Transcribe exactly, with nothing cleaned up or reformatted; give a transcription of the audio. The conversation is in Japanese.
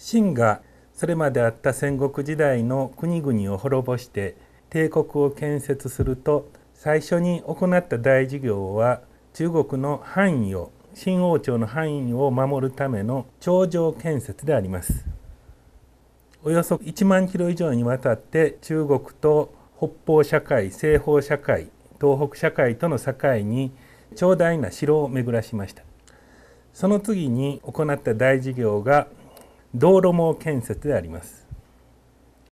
秦がそれまであった戦国時代の国々を滅ぼして帝国を建設すると、最初に行った大事業は中国の範囲を秦王朝の範囲を守るための長城建設であります。およそいちまんキロ以上にわたって中国と北方社会、西方社会、東北社会との境に長大な城を巡らしました。その次に行った大事業が道路網建設であります。